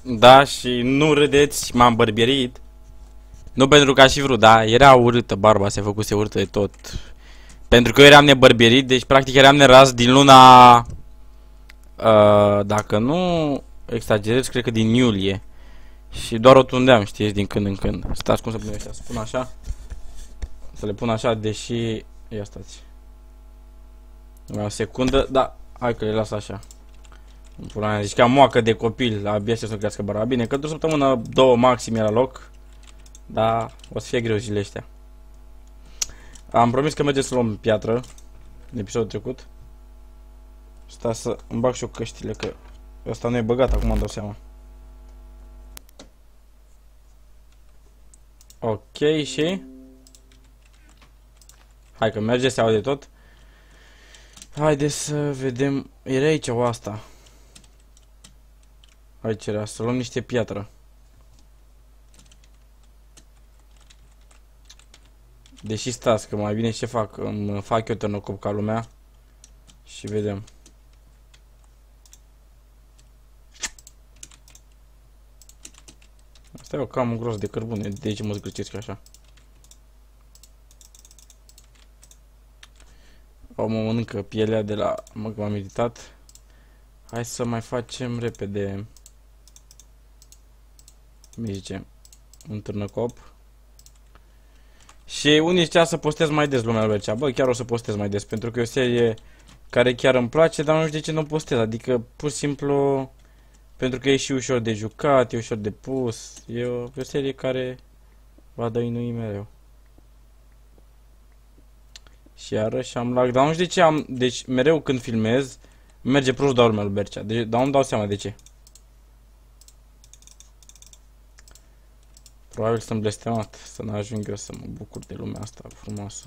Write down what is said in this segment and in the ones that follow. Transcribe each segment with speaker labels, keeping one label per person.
Speaker 1: Da, și nu râdeți, m-am bărbierit. Nu pentru că aș fi vrut, da, era urâtă, barba se făcuse urâtă de tot. Pentru că eu eram nebărbierit, deci practic eram neras din luna... dacă nu exagerez, cred că din iulie. Și doar o tundeam, știți, din când în când. Stați cum să pun ăștia, să pun așa. Să le pun așa, deși... Ia stați. O secundă, da, hai că le las așa. Deci ca moacă de copil, abia să crească barba. Bine, că într-o săptămână, două maxim e la loc. Da, o să fie greu zilele astea. Am promis că mergem să luăm piatră în episodul trecut. Stai să îmi bag și eu căștile, că ăsta nu e băgat, acum îmi dau seama. Ok, și... Hai că merge, se aude tot. Haideți să vedem... Era aici o asta. Aici era, să luăm niște piatră. Deși stați, că mai bine ce fac, îmi fac eu tărnăcop ca lumea. Și vedem. Asta e o cam gros de cărbune, de ce mă zgârcesc așa. O mă mănâncă pielea de la... Mă, că m-am meditat. Hai să mai facem repede. Cum zice? Un târnăcop. Și unii zicea să postez mai des, lumea Bercea. Bă, chiar o să postez mai des, pentru că e o serie care chiar îmi place, dar nu știu de ce nu postez. Adică, pur și simplu, pentru că e și ușor de jucat, e ușor de pus. E o serie care va dăinui mereu. Și iarăși am lag, dar nu știu de ce am... Deci, mereu când filmez, merge prost doar lumea Bercea. Deci, dar nu dau seama de ce. Probabil sunt blestemat, să nu ajung eu să mă bucur de lumea asta frumoasă.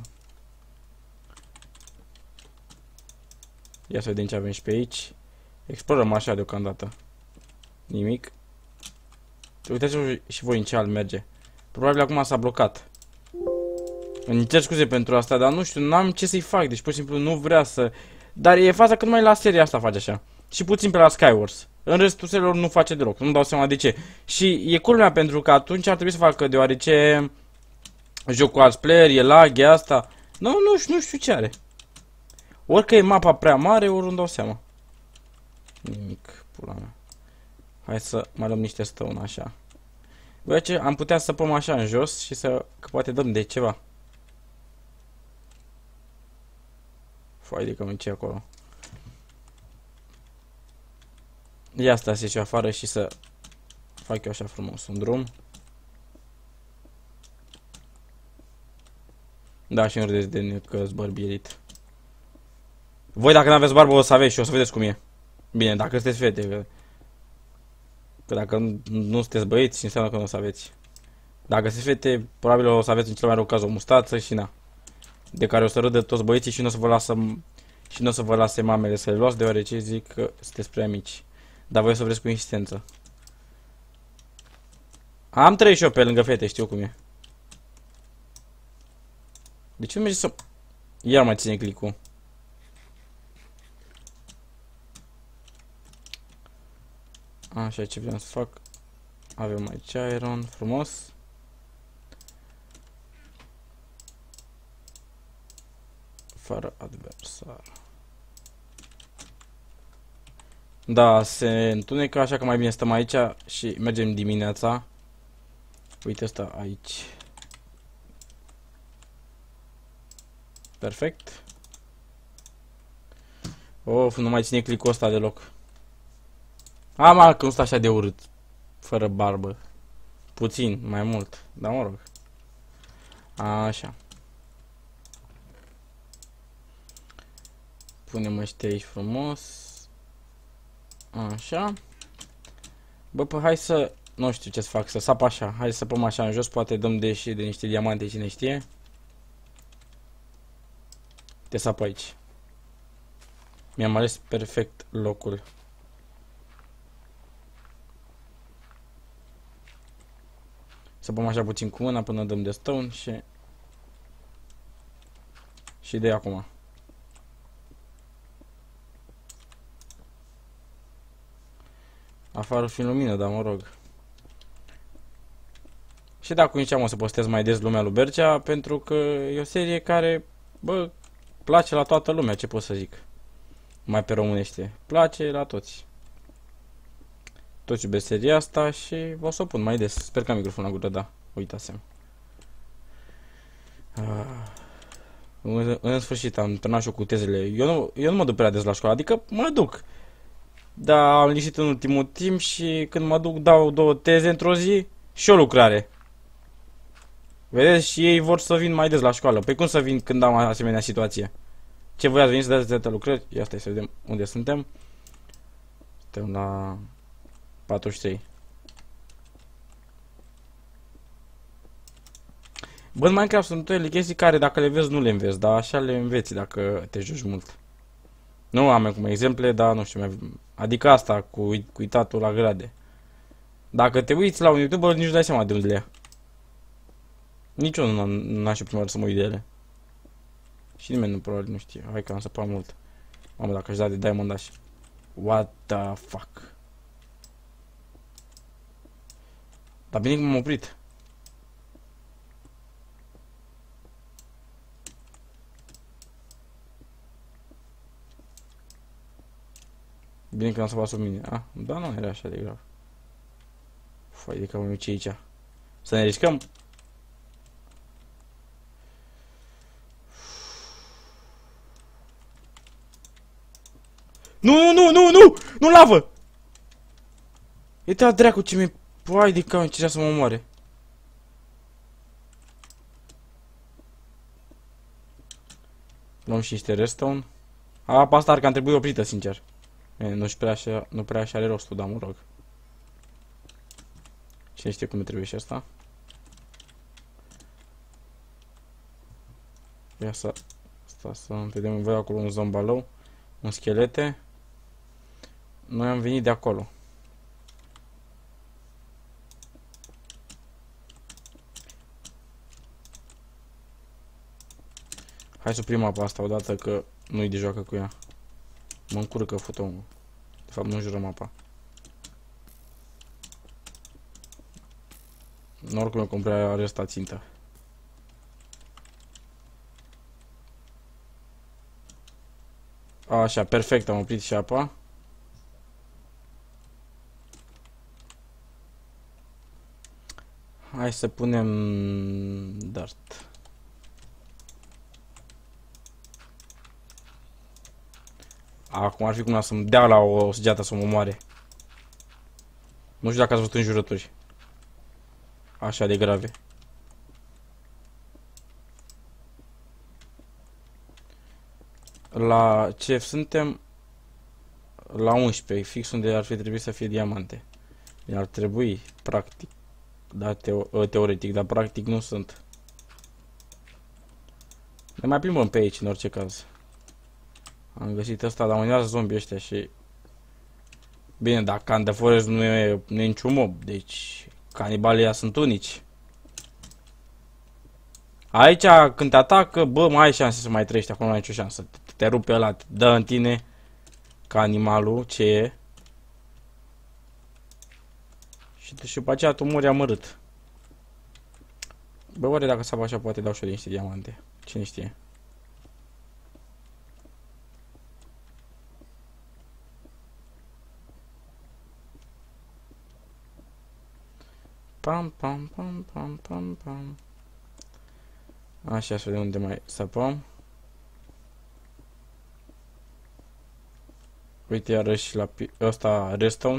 Speaker 1: Ia să vedem ce avem și pe aici. Explorăm așa deocamdată. Nimic. Uitați-vă și voi în ce al merge. Probabil acum s-a blocat. Îmi cer scuze pentru asta, dar nu știu, n-am ce să-i fac. Deci pur și simplu nu vrea să... Dar e faza că numai la seria asta face așa. Și puțin pe la Skywars. În restul seriilor nu face deloc. Nu dau seama de ce. Și e culmea pentru că atunci ar trebui să facă, deoarece joc cu alți player, e lag, e asta. Nu știu ce are. Ori că e mapa prea mare, ori nu dau seama. Nimic, pula mea. Hai să mai luăm niște stone așa. Băi, ce am putea să păm așa în jos și să... Că poate dăm de ceva. Foai de cam ce acolo. Ia asta să ieși afară și să fac eu așa frumos un drum. Da, și nu râdeți de mine că-s bărbierit. Voi dacă n-aveți barbă o să aveți și o să vedeți cum e. Bine, dacă sunteți fete. Că dacă nu sunteți băieți, înseamnă că nu o să aveți. Dacă sunteți fete, probabil o să aveți în cel mai rău caz o mustață și na. De care o să râdă toți băieții și nu o să vă lasă... Și nu o să vă lase mamele să le luați, deoarece zic că sunteți prea mici. Dar voi o să vreți cu insistență. Am 38 pe lângă fete, știu cum e. De ce nu merge să... Iar mai ține click-ul. Așa, ce vreau să fac. Avem aici iron, frumos. Fără adversar. Da, se întunecă, așa că mai bine stăm aici și mergem dimineața. Uite asta aici. Perfect. Of, nu mai ține click-ul ăsta deloc. Ama că nu stă așa de urât. Fără barbă. Puțin, mai mult. Dar mă rog. Așa. Punem ăștia aici frumos. Așa. Bă, păi hai să... Nu știu ce să fac, să sap așa. Hai să păm așa în jos, poate dăm de niște diamante, cine știe. Te sap aici. Mi-am ales perfect locul. Să păm așa puțin cu mâna până dăm de stone și de acum. afară și în lumină, dar mă rog. Și da, cu nici am o să postez mai des lumea lui Bercea, pentru că e o serie care, bă, place la toată lumea, ce pot să zic. Mai pe românește. Place la toți. Toți iubesc seria asta și o să o pun mai des. Sper că am microfonul la gură, da. Uitasem. În sfârșit am terminat și eu cu tezele. Eu nu mă duc prea des la școală, adică mă duc. Dar am liniștit în ultimul timp și când mă duc dau 2 teze într-o zi și o lucrare. Vedeți? Și ei vor să vin mai des la școală. Păi cum să vin când am asemenea situație? Ce voiați veni să dați atâtea lucrări? Ia stai să vedem unde suntem. Suntem la 43. Bă, în Minecraft sunt unele chestii care dacă le vezi nu le înveți, dar așa le înveți dacă te joci mult. Nu am cum exemple, dar nu știu, adică asta cu uitatul la grade. Dacă te uiți la un YouTuber, nici nu dai seama de unde le ia. Nici eu n-am și prima oară să mă uit de ele. Și nimeni nu probabil nu știe. Hai că am săpat mult. Mamă, dacă aș da de diamond aș. What the fuck? Dar bine că m-am oprit. Bine că n-am săpat sub mine. Ah, da, nu era așa de grav. Fai de capul meu, ce aici? Să ne riscăm? Nu! Nu lavă! E la dracu ce mi-e... Păi de capul, ce să mă omoare. Luăm și niște redstone. Apa asta ar că am trebuit oprită, sincer. Nu prea așa are rostul, dar mă rog. Cine știe cum trebuie și asta? Ia să vedem, voi acolo un zombalou, un schelete. Noi am venit de acolo. Hai să oprim apa asta odată că nu-i de joacă cu ea. Mă încurcă fotonul. De fapt nu jurăm apa. Oricum eu compre are ăsta țintă. Așa, perfect, am oprit și apa. Hai să punem dirt. Acum ar fi cum să-mi dea la o săgeată să mă omoare. Nu știu dacă ați văzut înjurături așa de grave. La ce suntem? La 11, fix unde ar fi trebuit să fie diamante. Ar trebui, practic. Da, teoretic, dar practic nu sunt. Ne mai plimbăm pe aici, în orice caz. Am găsit ăsta, dar mânează zombii ăștia și... Bine, dar Can the Forest nu e niciun mob, deci... Canibalii sunt unici. Aici, când te atacă, bă, mai ai șanse să mai trăiești, acolo nu ai nicio șansă. Te rupe ăla, te dă în tine, ca animalul, ce e. Și după aceea tu mori amărât. Bă, oare dacă s-a așa, poate dau și eu de niște diamante. Cine știe. Pam, pam, pam, pam, pam, pam. Așa, să vedem unde mai săpăm. Uite iarăși la ăsta redstone.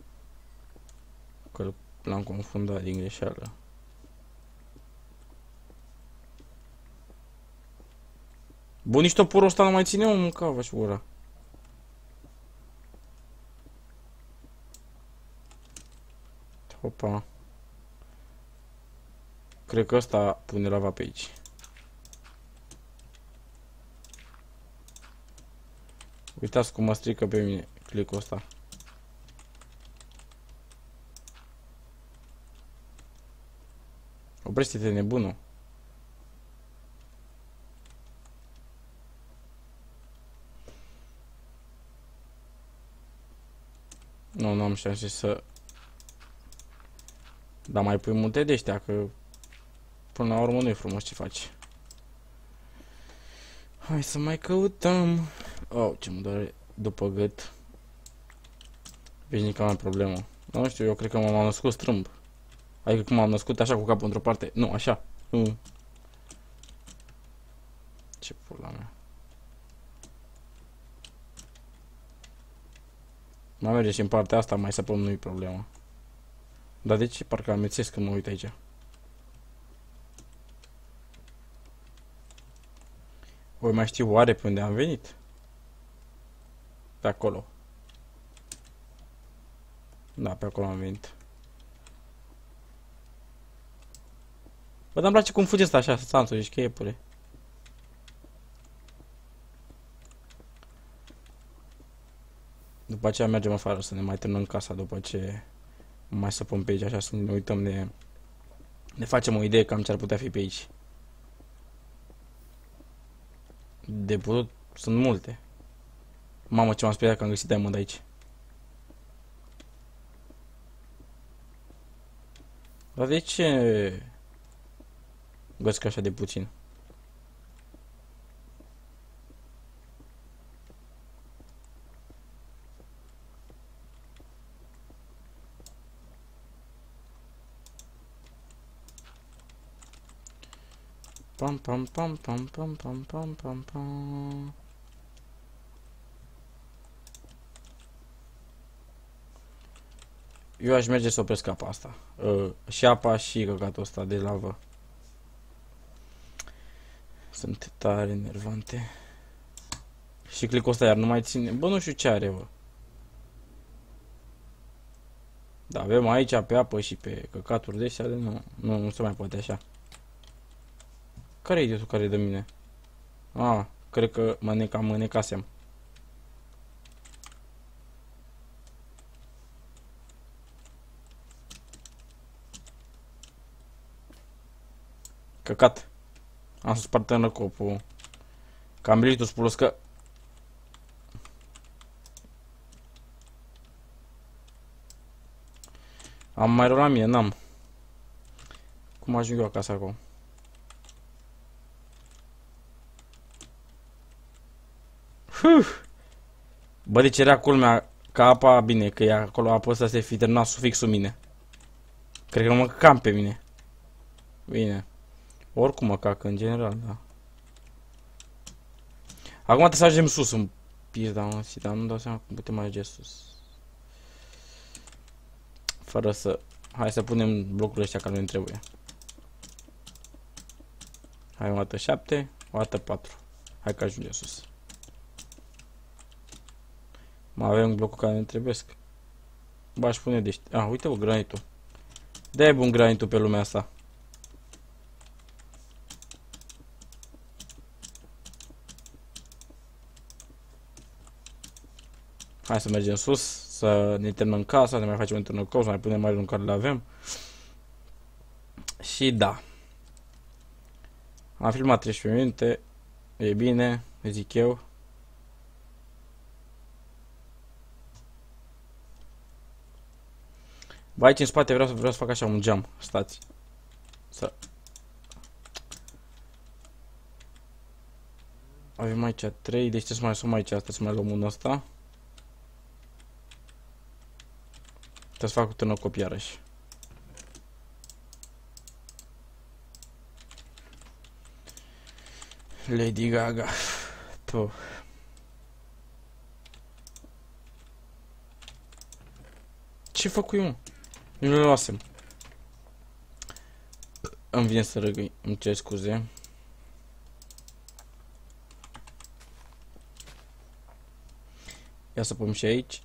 Speaker 1: Că l-am confundat din greșeală. Bun, nici toporul ăsta nu mai ține, mă, mâncava și ura. Opa. Cred că ăsta pune lava pe aici. Uitați cum mă strică pe mine click-ul ăsta. Oprește-te, nebunul. Nu am și am zis să... Dar mai pui multe de ăștia, că până la urmă nu e frumos ce faci. Hai să mai căutăm. Oh, ce mă doare după gât. Veșnica mea problemă. Nu știu, eu cred că m-am născut strâmb. Adică cum m-am născut așa cu capul într-o parte. Nu, așa. Nu. Ce pula mea. Mai merge și în partea asta, mai săpăm, nu-i problema. Dar de ce parcă amețesc când mă uit aici? Voi mai știu oare pe unde am venit? Pe acolo. Da, pe acolo am venit. Bă, dar îmi place cum fugi asta așa, Sansu, ești chepule. După aceea mergem afară să ne mai terminăm casa după ce mai săpăm pe aici, așa să ne uităm ne facem o idee cam ce ar putea fi pe aici. De putut sunt multe. Mamă, ce m-am speriat că am găsit diamond aici. Dar de ce găsesc așa de puțin? Pam pam pam pam pam pam pam pam pam. Eu aș merge să opresc apa asta. Și apa și căcatul ăsta de lavă. Sunt tare enervante. Și clicul ăsta iar nu mai ține. Bă, nu știu ce are, bă. Da, avem aici pe apă și pe căcaturi de astea, nu se mai poate așa. Care e idiotul care e de mine? Ah, cred că mă necasem. Căcat. Am să spart în copul. Că am brilul spus că... Am mai rău la mine, n-am. Cum ajung eu acasă acum? Bă, deci era culmea că apa, bine, că e acolo apă ăsta se fi terminat sufixul mine. Cred că mă cam pe mine. Bine. Oricum mă cac, în general, da. Acum trebuie să ajungem sus în pizda, mă, dar nu dau seama cum putem ajunge sus. Fără să... Hai să punem blocurile ăștia care nu-mi trebuie. Hai o dată 7, o dată 4. Hai că ajungem sus. Mai avem blocul care ne trebuiesc. Bă, aș pune de... Ah, uite, bă, granitul. De-aia e bun granitul pe lumea asta. Hai să mergem sus, să ne terminăm casa, să ne mai facem un turnăcou, să mai punem mai în care le avem. Și da. Am filmat 13 minute. E bine, zic eu. Bă, aici în spate vreau să fac așa un geam. Stați. Să... Avem aici 3, deci trebuie să mai asum aici asta, să mai luăm unul ăsta. Trebuie să fac un târnăcop iarăși. Lady Gaga. Tu. Ce fac eu, mă? Nu le luasem. Îmi vine să răgâi. Îmi cer scuze. Ia să pun și aici.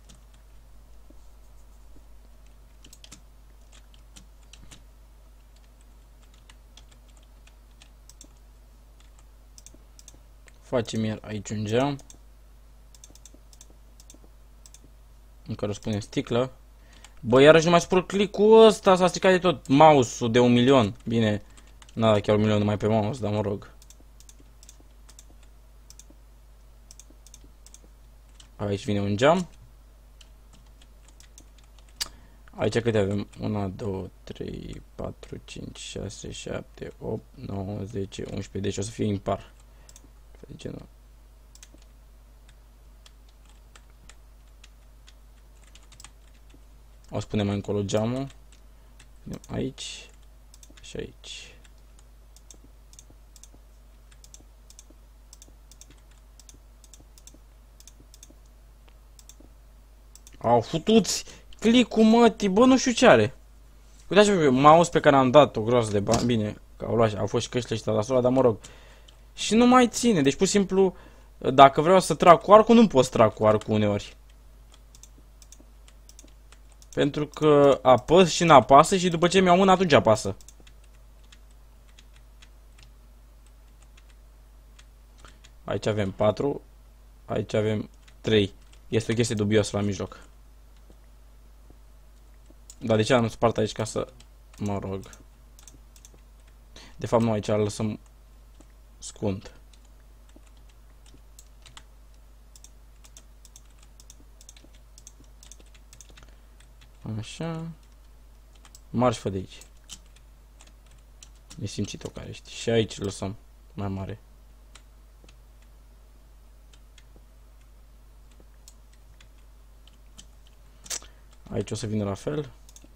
Speaker 1: Facem iar aici un geam în care o spunem sticlă. Bă, iarăși nu mai spun click-ul ăsta, s-a stricat de tot mouse-ul de 1.000.000. Bine, n-a dat chiar 1.000.000 numai pe mouse, dar mă rog. Aici vine un geam. Aici câte avem? 1, 2, 3, 4, 5, 6, 7, 8, 9, 10, 11. Deci o să fie impar. De genul. O să punem mai încolo geamul. Punem aici și aici. Au futuți click-ul mătii, bă, nu știu ce are. Uitați-vă, mouse pe care am dat o groază de bani, bine, că au fost și căștile și tastatura, dar mă rog. Și nu mai ține, deci pur și simplu, dacă vreau să trag cu arcul, nu pot să trag cu arcul uneori. Pentru că apăs și n-apasă și după ce mi-au mână atunci apasă. Aici avem 4, aici avem 3. Este o chestie dubioasă la mijloc. Dar de ce am spart aici ca să... Mă rog. De fapt nu, aici îl lăsăm scund. Așa. Marș fă de aici. Nesimțit-o care ești. Și aici îl lăsăm mai mare. Aici o să vină la fel.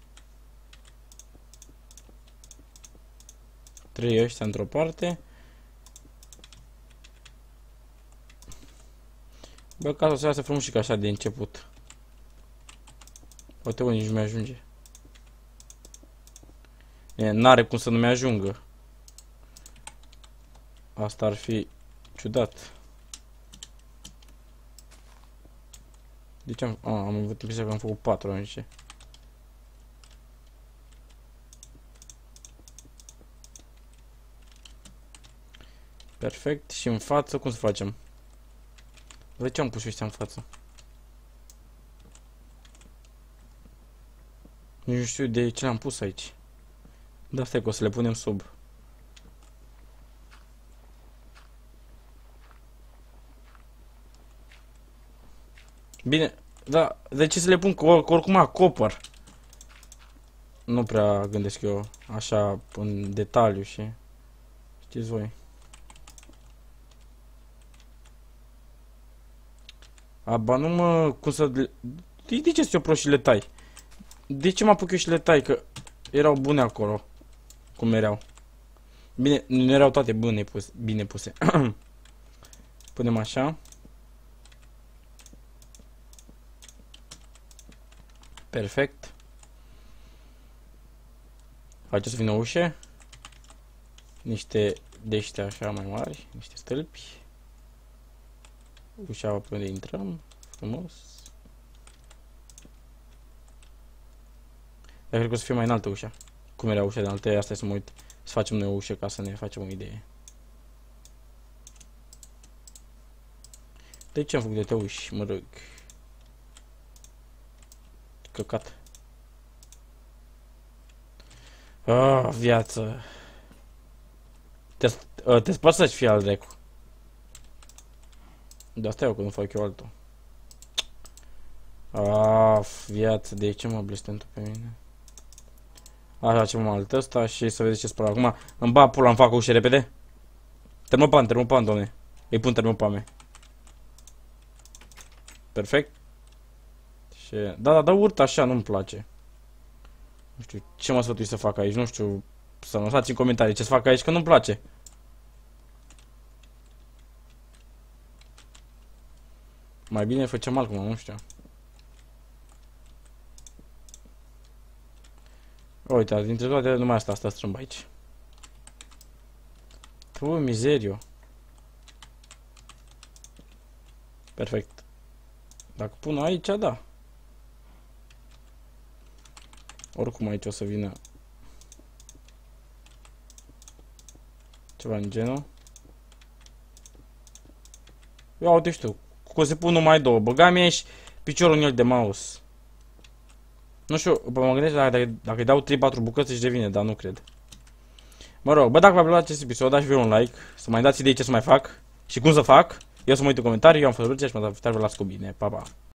Speaker 1: 3 ăștia într-o parte. Bă, ca să se lasă frumos și ca așa de început. Poate nici nu mi-ajunge. N-are cum să nu mi-ajungă. Asta ar fi ciudat. De ce am avut impresia că am făcut 4 aici. Perfect. Și în față, cum să facem? De ce am pus ăștia în față? Nici nu știu de ce l-am pus aici. Da, stai că o să le punem sub. Bine, da, de ce să le pun? Că oricum acopăr. Nu prea gândesc eu așa în detaliu și... Știți voi. Aba nu mă... Cum să... De ce ți-o prost și le tai? De ce mă apuc eu și le tai? Că erau bune acolo. Cum erau. Bine, nu erau toate bine puse. Punem așa. Perfect. Aici să vină ușe. Niște dește așa mai mari. Niște stâlpi. Ușa pe unde intrăm. Frumos. Dar cred că o să fie mai înaltă ușa. Cum era ușa de înaltă? Asta e să mă uit. Să facem noi o ușă ca să ne facem o idee. De ce am făcut de te uși, mă rog? Căcat. Ah, viață. Te spargi să-și fie al dracu. Dar stai eu că nu fac eu altul. Ah, viață, de ce mă blestem tu pe mine? Așa, ce mă alt ăsta și să vedeți ce spăr acum. Îmi bag pula, îmi fac o ușă repede. Termopan, doamne. Îi pun termopame. Perfect. Și... Da, urtă așa, nu-mi place. Nu știu ce mă sfătui să fac aici, nu știu. Să lăsați în comentarii ce să fac aici, că nu-mi place. Mai bine făceam altcum, nu știu. Uite, dintre toate numai asta strâmb aici. Tu, mizeriu. Perfect. Dacă pun aici, da. Oricum aici o să vină ceva în genul. Ia uite și tu. Că o să pun numai două. Băga mi și piciorul în el de mouse. Nu știu, mă gândesc dacă îi dau 3-4 bucăți își devine, dar nu cred. Mă rog, bă, dacă v-a plăcut acest episod, dați-vi un like, să mai dați idei ce să mai fac și cum să fac. Eu să mă uit în comentarii, eu am fost Lucia și mă dați cu bine. Pa, pa!